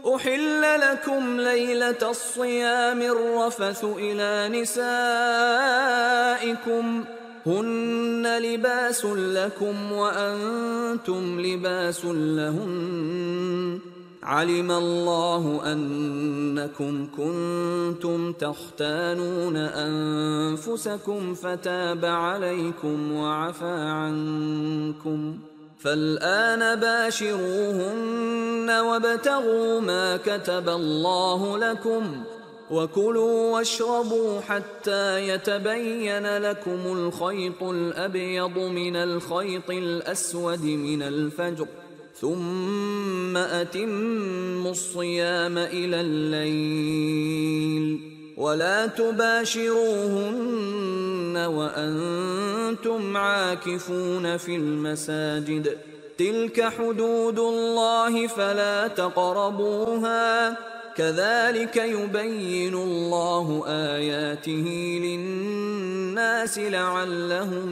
أحل لكم ليلة الصيام الرفث إلى نسائكم هن لباس لكم وأنتم لباس لهن علم الله أنكم كنتم تختانون أنفسكم فتاب عليكم وعفى عنكم فالآن باشروهن وابتغوا ما كتب الله لكم وكلوا واشربوا حتى يتبين لكم الخيط الأبيض من الخيط الأسود من الفجر ثم أتموا الصيام إلى الليل ولا تباشروهن وأنتم عاكفون في المساجد تلك حدود الله فلا تقربوها كذلك يبين الله آياته للناس لعلهم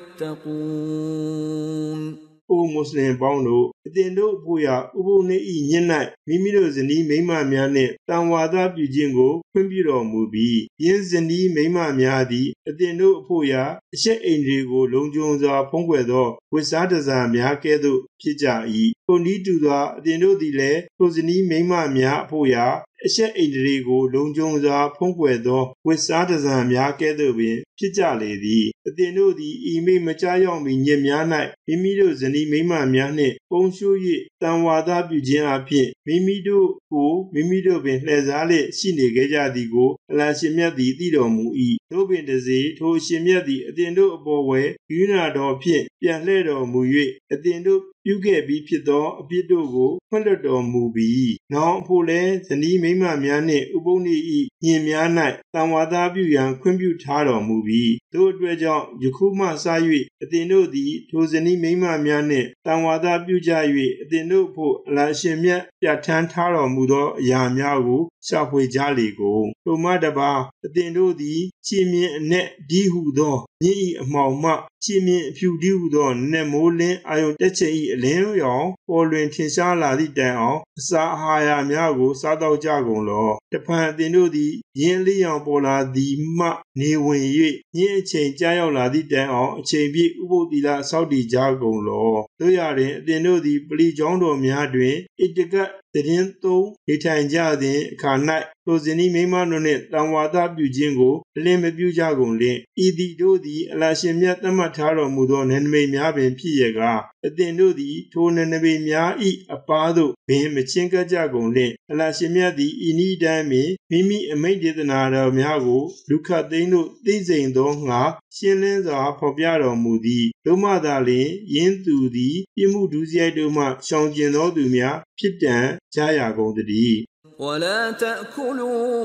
يتقون O Muslim bound, Dendo Buya, Ubune Yenai, Mimiro Zeni, Mema Miane, Tanwada Bujingo, Pimbiro Mubi, Yenzeni, Mema Miadi, Dendo Puya, She Indrigo, Longjonza, Pongwedo, Wisataza Miakedo, Pijai, Onidula, Dendo Dile, Rosini, Mema Mia Puya, She Indrigo, Longjonza, Pongwedo, Wisataza Miakedo, Pija Lady, Dendo the Ime Machayo Minyamiana, Mimiro Zeni, Mema Miane, Ponshu Ye, Tanwada Bujin Api, Mimido, O, Mimido Ben Lazale, Sine Gajadigo, La Shimia di Dido Mui, Tobin the Zee, To Shimia di Dendo Bowe, Unado Pien, Pianledo Muye, Dendo, you get be Pido, Pidogo, Ponderdo Mubi. Now, Pole, the Ni Mema Miane, Uboni, Yemiana, Tanwada Buyan, Quimbu Taro Mubi, Do Dredja, Yukuma Sayu, Dendo di, Tozeni Mema Miane, Tanwada Bujayu, Dendo Po, La Shimia, Yatan Taro Mudo, Yamiago, Shapwe Jaligo, Tomadaba, Dendo di, Chimi Net Dihudo, Ni Mauma, Chimi Pududo, Nemolin, Ayo Deche, Len Yong, or Tinshala di down, Sahaya Miago, Sado Jagon law, the Pan Dendo di, Yen Lian Bola di Ma, Niwen, Yen Chain Jayola di down, Chain Bi Ubo di la Saudi Jagon law. Doyare, Dendo di Bli Jondo Miadwin, it got the Dento, Itan Jadin, Karnat, Rosini Memanonet, Tanwada Bujingo, Leme Bujagon Lin, Idi Dodi, La Shimia Tamataro Mudon, and May Miabin Piega, Dendo di, Tonanabe Mia E. Apado, Ben Machinga Jagon Lin, La Shimia di Ini Dame, Mimi Amended Nara Miago, Luca Deno, Dizin Donga, Shenlenza, Popiaro Mudi, Doma Dalin, Yentu di, Yemuduzia Doma, Shangino Dumia, Pitan, Jayagon di. ولا تأكلوا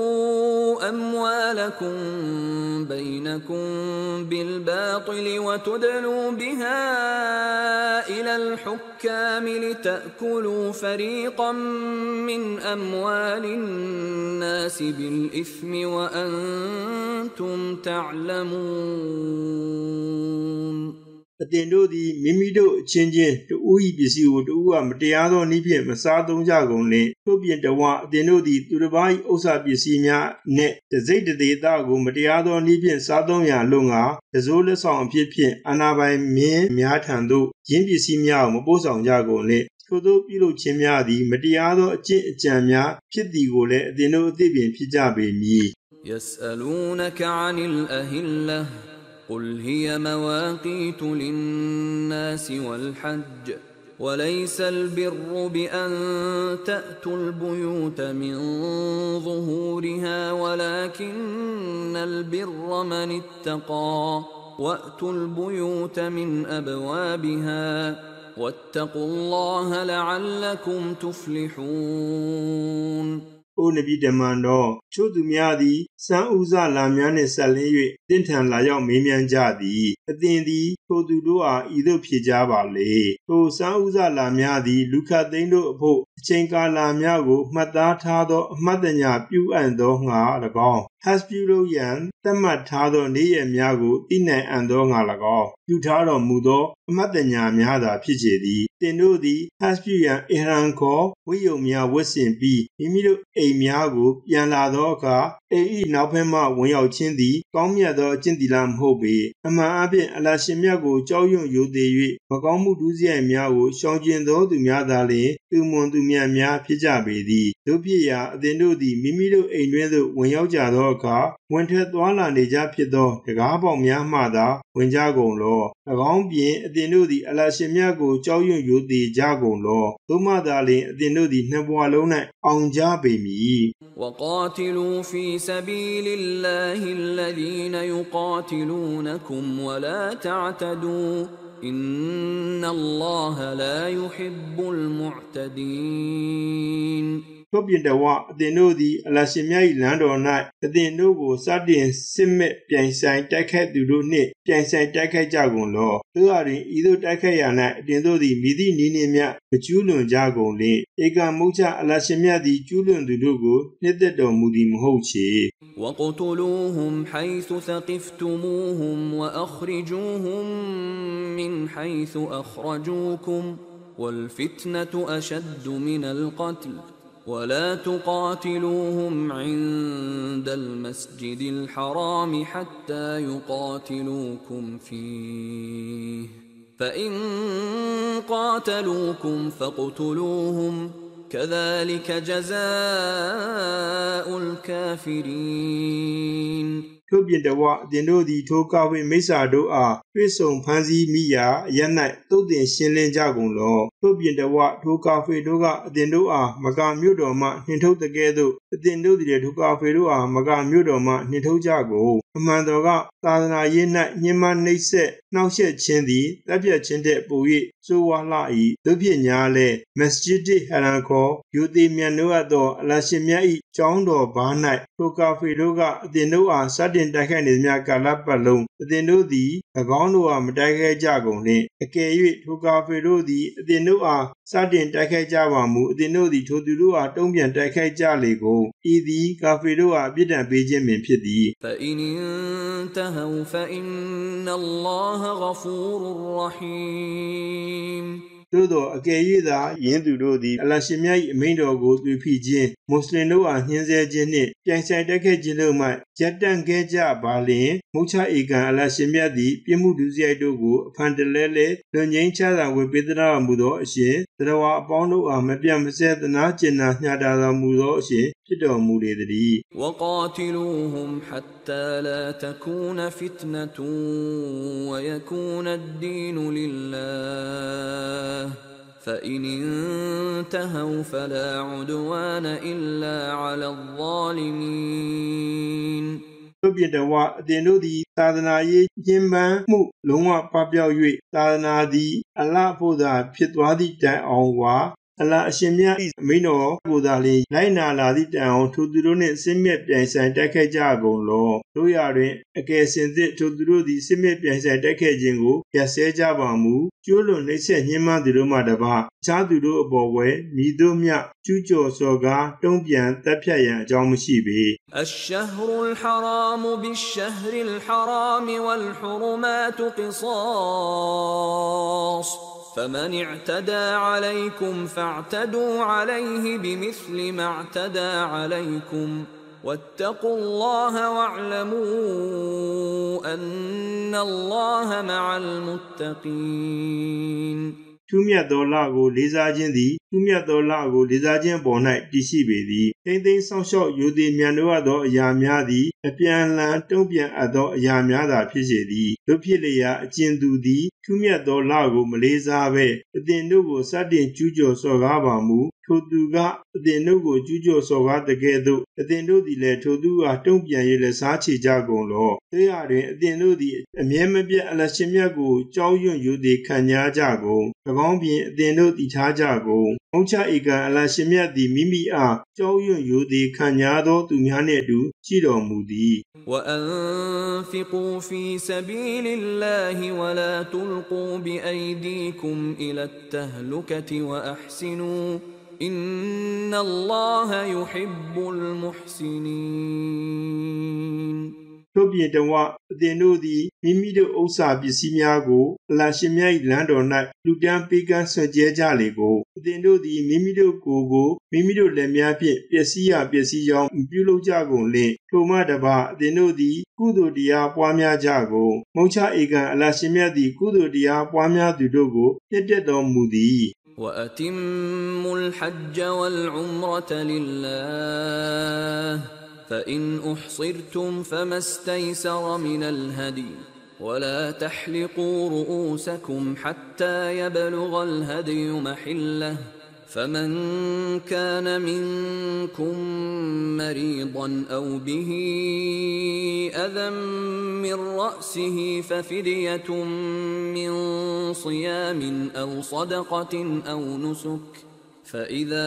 أموالكم بينكم بالباطل وتدلوا بها إلى الحكام لتأكلوا فريقا من أموال الناس بالإثم وأنتم تعلمون Dendo di Mimido changing to Ui Bisu to Uam Diado Nipim, Masado Jagon, Tobian the Wa, Dendo di Turubai Osa Bisimia, Net, the Zeta de Dago, Madiado Nipian Sadonia Lunga, the Zola song Pipin, Anabai Me, Miatando, Jimbi Simia, Mobosa Jagon, Todo Pilo Chimiadi, Madiado, Jamia, Pidigole, Deno Dibin Pijabe me. يسألونك عن الأهلة قل هي مواقيت للناس والحج وليس البر بأن تأتوا البيوت من ظهورها ولكن البر من اتقى وأتوا البيوت من أبوابها واتقوا الله لعلكم تفلحون O Nabi Demando, Chodumiadi, San Uza Lamian Sally, Dintan Layo Mimian Jadi, Adendi, Todua, either Pijaba lay. To San Uza Lamiadi, Luca Dendo Po, Chenka Lamiago, Madatado, Madanya, Pu and Donga, the Gong. has ပြုလုပ်ရန်သတ်မှတ်ထားသောနေ့ရက်များကိုသိနိုင်အံ့သောငါ၎င်းပြုထားတော်မူသောအမှတ်တညာများသာဖြစ်စေသည်သင်တို့သည် has ပြုရန်အဟရန်ခေါ်ဝိယုံများဝတ်ဆင်ပြီးမိမိတို့အိမ်များကိုပြန်လာသောအခါအိမ်၏နောက်ဖက်မှဝင်ရောက်ခြင်းသည်ကောင်းမြတ်သောအကျင့်သီလမဟုတ်ပေအမှန်အပြင်အလ္လာဟ်ရှင်မြတ်ကိုကြောက်ရွံ့ရိုသေ၍မကောင်းမှုဒုစရိုက်များကိုရှောင်ကျဉ်သောသူများသာလျှင်သူမွန်သူမြတ်များဖြစ်ကြပေသည်တို့ဖြစ်ရာအသင်တို့သည်မိမိတို့အိမ်တွင်သို့ဝင်ရောက်ကြသောအခါဝင်ထွက်သွားလာနေကြဖြစ်သောတကားပေါက်များမှသာဝင်ကြကုန်လော၎င်းပြင်အသင်တို့သည်အလ္လာဟ်ရှင်မြတ်ကိုကြောက်ရွံ့ရိုသေကြကုန်လောသို့မှသာလျှင်အသင်တို့သည်နှစ်ဘဝလုံး၌အောင်ကြပေမည် وقاتلوا في سبيل الله الذين يقاتلونكم ولا تعتدوا إن الله لا يحب المعتدين ထို့ပြင်တဝအသင်တို့သည်အလ္လာဟ်ရှင်မြတ်၏လမ်းတော်၌အသင်တို့ကိုစတင်စစ်မဲ့ပြိုင်ဆိုင်တိုက်ခိုက်သူတို့နှင့်ပြိုင်ဆိုင်တိုက်ခိုက်ကြကုန်လောတို့အားတွင်ဤသို့တိုက်ခိုက်ရာ၌အသင်တို့သည်မိသည့်နည်းနှင့်မျှမကျူးလွန်ကြကုန်လျှင်ဧကမုတ်ချအလ္လာဟ်ရှင်မြတ်သည်ကျူးလွန်သူတို့ကိုနှစ်သက်တော်မူသည်မဟုတ်ချေ وَاقْتُلُوهُمْ حَيْثُ ثَقِفْتُمُوهُمْ وَأَخْرِجُوهُمْ مِنْ حَيْثُ أَخْرَجُوكُمْ وَالْفِتْنَةُ أَشَدُّ مِنَ الْقَتْلِ ولا تقاتلوهم عند المسجد الحرام حتى يقاتلوكم فيه فإن قاتلوكم فاقتلوهم كذلك جزاء الكافرين ထို့ပြင်တဝအသင်တို့သည်ထိုကာဝေမိစ္ဆာတို့အားတွေ့ဆုံဖန်ဆီးမိရာအရ၌တုတ်တင်ရှင်းလင်းကြကုန်လောထို့ပြင်တဝထိုကာဖေတို့ကအသင်တို့အားမကာမြို့တော်မှနှင်ထုတ်တကဲ့သို့အသင်တို့သည်ထိုကာဖေတို့အားမကာမြို့တော်မှနှင်ထုတ်ကြကုန်အမှန်တော်ကသာသနာရေး၌ညှဉ်းပန်းနှိပ်စက်နှောက်ယှက်ခြင်းသည်တပ်ဖြတ်ခြင်းတဲ့ပို၍ဆိုးဝါးလှ၏တို့ဖြင့်ညာလဲမက်စဂျစ်ဟရန်ခေါ်ယူသေးမြတ်တို့အပ်သောအလ္လာဟ်ရှင်မြတ်၏ကျောင်းတော်ဘား၌ထိုကာဖေတို့ကအသင်တို့အားစတင်တိုက်ခိုက်နေသမျှကာလပတ်လုံးအသင်တို့သည်၎င်းတို့အားမတိုက်ခိုက်ကြကုန်နှင့်အကယ်၍ထိုကာဖေတို့သည်အသင်တို့အားစတင်တိုက်ခိုက်ကြပါမူအသင်တို့သည်ထိုသူတို့အားတုံ့ပြန်တိုက်ခိုက်ကြလေကုန်ဤသည်ကာဖေတို့အားအပြစ်ဒဏ်ပေးခြင်းပင်ဖြစ်သည် فإن انتهوا فإن الله غفور رحيم သို့သောအကယ်၍သာယင်းသူတို့သည်အလ္လာဟ်ရှင်မြတ်၏အမိန့်တော်ကိုသွေဖီခြင်းမွတ်စလင်တို့အားညှင်းဆဲခြင်းနှင့်ပြိုင်ဆိုင်တိုက်ခိုက်ခြင်းတို့မှရပ်တန့်ခဲ့ကြပါလျှင်မုတ်ချဧကန်အလ္လာဟ်ရှင်မြတ်သည်ပြစ်မှုဒုစရိုက်တို့ကိုအဖန်တလဲလဲလွန်ငင်းချသာဝင်ပေးသနာတော်မူသောအရှင်သတ္တဝါအပေါင်းတို့အားမပြတ်မစဲသနာကျင်နာညှာတာတော်မူသောအရှင်ဖြစ်တော်မူလေသတည်း وقاتلوهم حتى لا تكون فتنة ويكون الدين لله فإن انتهوا فلا عدوان إلا على الظالمين တို့ပြတဝအသင်တို့သည်သာသနာရေးညှဉ်းပန်းမှုလုံးဝပပျောက်၍သာသနာသည်အလ္လာဟ်ဖို့သာဖြစ်သွားသည့်တိုင်အောင်ဝါအလ္လာဟ်အရှင်မြတ်၏အမိန့်တော်ကိုသာလျှင်လိုက်နာလာသည့်တိုင်အောင်ထိုသူတို့နှင့်စစ်မြစ်ပြိုင်ဆိုင်တိုက်ခိုက်ကြကုန်လောတို့ရာတွင်အကယ်စင်စစ်ထိုသူတို့သည်စစ်မြစ်ပြိုင်ဆိုင်တိုက်ခိုက်ခြင်းကိုရပ်စဲကြပါမူကျိုးလွန်နှိပ်စက်ညှဉ်းပန်းသူတို့မှတပါအခြားသူတို့အပေါ်ဝဲမိတို့မြကျူးကျော်စော်ကားတုံ့ပြန်တပ်ဖြတ်ရန်အကြောင်းမရှိပေ الشهر الحرام بالشهر الحرام والحرمات قصاص فمن اعتدى عليكم فاعتدوا عليه بمثل ما اعتدى عليكم واتقوا الله واعلموا أن الله مع المتقين ထူးမြတ်သောလကိုလေးစားခြင်းသည်ထူးမြတ်သောလကိုလေးစားခြင်းပေါ်၌တည်ရှိပေသည်တိမ့်သိမ်းဆောင်လျှောက်ယူသည်မြန်တို့သောအရာများသည်အပြန်အလှန်တုံ့ပြန်အပ်သောအရာများသာဖြစ်စေသည်တို့ဖြစ်လျက်အကျဉ်သူသည်ထူးမြတ်သောလကိုမလေးစားဘဲအသင်တို့ကိုစတင်ကျူးကျော်စော်ကားပါမူထိုသူကအသင်တို့ကိုကျူးကျော်စော်ကားတကဲ့သို့အသင်တို့သည်လည်းထိုသူအားတုံ့ပြန်၍လည်းစားချေကြကုန်လောတို့ရတွင်အသင်တို့သည်အမြဲမပြတ်အလ္လာဟ်ရှင်မြတ်ကိုကြောက်ရွံ့ယူသည်ခံညာကြကုန်၎င်းပြင်အသင်တို့တည်ထားကြကုန်မုတ်ချဧကန်အလ္လာဟ်ရှင်မြတ်သည်မိမိအားကြောက်ရွံ့ယူသည်ခံညာသောသူများနှင့်အတူရှိတော်မူသည် وأنفقوا في سبيل الله ولا تلقوا بأيديكم إلى التهلكة وأحسنوا إن الله يحب المحسنين တို့ပြင်တဝအသင်တို့သည်မိမိတို့ဥစ္စာပစ္စည်းများကိုအလ္လာဟ်ရှင်မြတ်၏လမ်းတော်၌လူတန်းပေးကမ်းဆွံ့ကျဲကြလေကိုအသင်တို့သည်မိမိတို့ကိုယ်ကိုမိမိတို့လက်များဖြင့်ပျက်စီးကြောင်းပြုလုပ်ကြကုန်လင်ထိုမှတပါအသင်တို့သည်ကုသိုလ်တရားပွားများကြကုန်မုတ်ချဧကန်အလ္လာဟ်ရှင်မြတ်သည်ကုသိုလ်တရားပွားများသူတို့ကိုနှစ်သက်တော်မူသည် وأتموا الحج والعمرة لله فإن أحصرتم فما استيسر من الهدي ولا تحلقوا رؤوسكم حتى يبلغ الهدي محله فمن كان منكم مريضا أو به أذى من رأسه ففدية من صيام أو صدقة أو نسك فإذا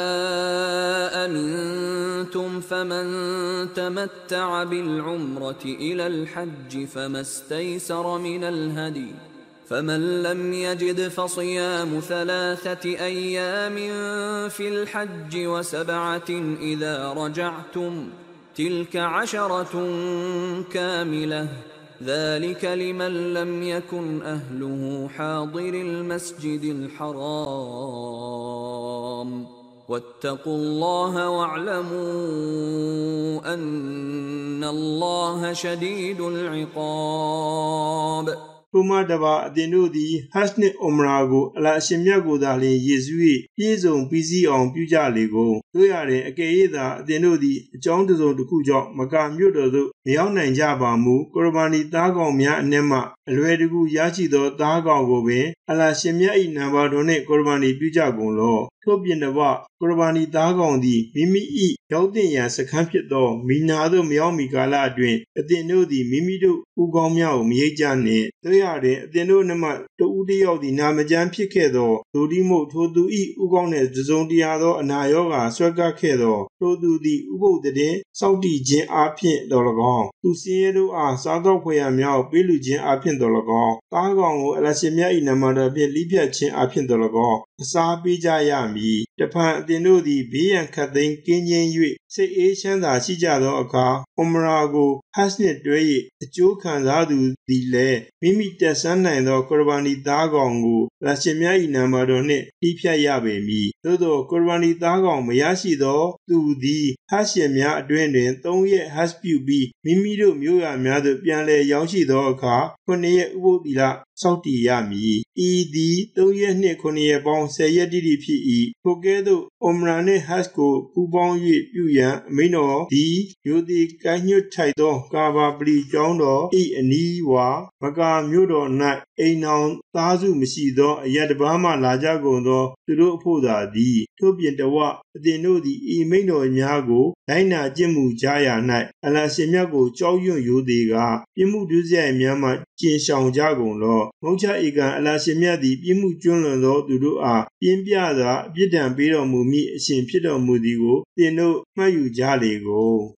أمنتم فمن تمتع بالعمرة إلى الحج فما استيسر من الهدي فمن لم يجد فصيام 3 أيام في الحج و7 إذا رجعتم تلك 10 كاملة ذلك لمن لم يكن أهله حاضر المسجد الحرام واتقوا الله واعلموا أن الله شديد العقاب ထိုမှတပါအသင်တို့သည်ဟတ်နှင့်အူမရာကိုအလ္လာဟ်အရှင်မြတ်ကိုသာလျှင်ရည်စူး၍ပြည့်စုံပြီးစီးအောင်ပြုကြလေကုန်တို့ရတဲ့အကယ်၍သာအသင်တို့သည်အကြောင်းတစ်စုံတစ်ခုကြောင့်မကာမြို့တော်သို့မရောက်နိုင်ကြပါမူကုရ်ဘာနီသားကောင်များအနက်မှအလွယ်တကူရရှိသောသားကောင်ကိုပင်အလ္လာဟ်ရှင်မြတ်၏နာမတော်နှင့်ကုရ်ဘာနီပြုကြကုန်လောထို့ပြင်တပါကုရ်ဘာနီသားကောင်သည်မိမိ၏ရောက်သင့်ရန်စခန်းဖြစ်သောမီနာသို့မရောက်မီကာလအတွင်းအသင်တို့သည်မိမိတို့ဦးကောင်းများကိုမရိပ်ကြနှင့်တို့ရတဲ့အသင်တို့နှမတဦးတစ်ယောက်သည်နာမကျန်းဖြစ်ခဲ့သောဒိုတိမို့ထိုသူ၏ဦးကောင်းနှင့်တစုံတရာသောအနာရောဂါဆွဲကပ်ခဲ့သောထိုသူသည်ဥပုသ်တဲ့စောင့်တည်ခြင်းအားဖြင့်တော်၎င်းသူစင်ရဲတို့အားစားသောဖွယ်ရများကိုပေးလူခြင်းအားဖြင့်တော်၎င်းသားကောင်ကိုအလ္လာဟ်ရှင်မြတ်၏နာမတော်ဖြင့်လိဖြတ်ခြင်းအားဖြင့်တော်၎င်းအစားပေးကြရမည်တဖန်အသင်တို့သည်ဘေးရန်ခတ်သိမ်းကင်းခြင်း၍စိတ်အေးချမ်းသာရှိကြသောအခါအူမရာကိုဟတ်နှင့်တွဲ၍အကျိုးခံစားသူသည်လည်းမိမိတက်ဆန်းနိုင်သောကုရ်ဘာနီသားကောင်ကိုအလ္လာဟ်ရှင်မြတ်၏နာမတော်နှင့်လိဖြတ်ရပေမည်သို့သောကုရ်ဘာနီသားကောင်မရရှိသောသူသည်ဟတ်ရှင်များအတွင်းတွင်3 ရက်ဟတ်ပြုပြီးမိမိတို့မြို့ရများသို့ပြန်လည်ရောက်ရှိသောအခါ9 ရက်ဥပုသ်သီလစောင့်တည်ရမည်ဤသည်3 ရက်နှင့်9 ရက်ပေါင်း10 ရက်တိတိဖြစ်၏ထိုကဲ့သို့အူမရာနှင့်ဟတ်ကိုပူးပေါင်း၍ပြုရန်အမိန့်တော်သည်ယိုသည်ကိုင်းညွတ်ထိုက်သောကာဘာပလီကျောင်းတော်ဤအနီးဝါမကာမြို့တော်၌အိမ်အောင်သားစုမရှိသောအရတဘာမှလာကြကုန်သောသူတို့အဖို့သာသည်ထို့ပြင်တဝအသင်တို့သည်ဤမိန့်တော်များကိုလိုက်နာကျင့်မှုကြရာ၌အလ္လာဟ်ရှင်မြတ်ကိုကြောက်ရွံ့ရိုသေကပြစ်မှုဒုစရိုက်များမှကျင်ရှောင်ကြကုန်လောမုတ်ချဧကန်အလ္လာဟ်ရှင်မြတ်သည်ပြစ်မှုကျွလွန်သောသူတို့အားပြင်းပြစွာအပြစ်ဒဏ်ပေးတော်မူမည်အရှင်ဖြစ်တော်မူသည်ကိုသင်တို့မှတ်ယူကြလေကုန်